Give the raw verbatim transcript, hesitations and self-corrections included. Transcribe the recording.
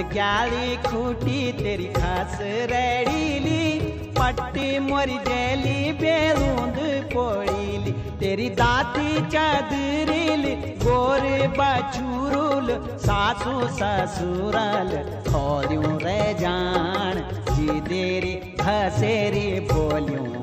galley Khunti तेरी खास रेड़ीली, पट्टी मोरी जेली बेरूंद पोड़ीली, तेरी दाती चादरीली गोर बचूरुल, सासू ससुराल खोरियों रे जान जी तेरी हसेरी बोलियों